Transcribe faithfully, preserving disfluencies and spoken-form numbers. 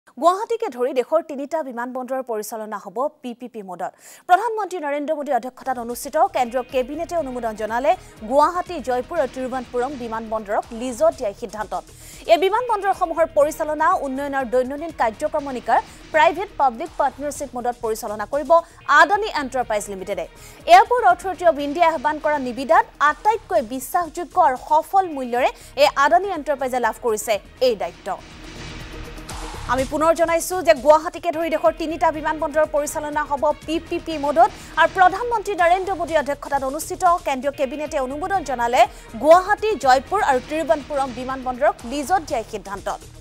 গুৱাহাটীকে ধৰি দেশৰ তিনিটা বিমানবন্দৰৰ পৰিচালনা হ'ব পিপিপি মোডত প্ৰধানমন্ত্ৰী নৰেন্দ্ৰ মোদীৰ অধ্যক্ষতাত অনুষ্ঠিত কেন্দ্ৰীয় কেবিনেটে অনুমোদন জনালে গুৱাহাটী জয়পুৰ আৰু তিৰুৱনন্তপুৰম বিমানবন্দৰক লিজত দিয়াৰ সিদ্ধান্তত এই বিমানবন্দৰসমূহৰ পৰিচালনা উন্নয়ন আৰু দৈনন্দিন কাৰ্যক্ৰমণিকাৰ প্ৰাইভেট পাব্লিক পাৰ্টনাৰশ্বিপ মোডত পৰিচালনা কৰিব আদানী এণ্টাৰপ্ৰাইজ লিমিটেডে এয়াৰপোৰ্ট অথৰিটি অফ ইণ্ডিয়া আহ্বান কৰা নিবিদাত আটাইতকৈ বিশ্বাসযোগ্য আৰু সফল মূল্যৰে এই আদানী এণ্টাৰপ্ৰাইজে লাভ কৰিছে এই দায়িত্ব আমি পুনৰ জনাইছো যে গুৱাহাটীকে ধৰি দেশৰ তিনিটা বিমানবন্দৰৰ পৰিচালনা হ'ব পিপিপি মোডত আৰু প্ৰধানমন্ত্ৰী নৰেন্দ্ৰ মোদীৰ অধ্যক্ষতাত অনুষ্ঠিত কেন্দ্ৰীয় কেবিনেটে অনুমোদন জনালে গুৱাহাটী জয়পুৰ আৰু তিৰুৱনন্তপুৰম বিমানবন্দৰক লিজত দিয়াৰ সিদ্ধান্তত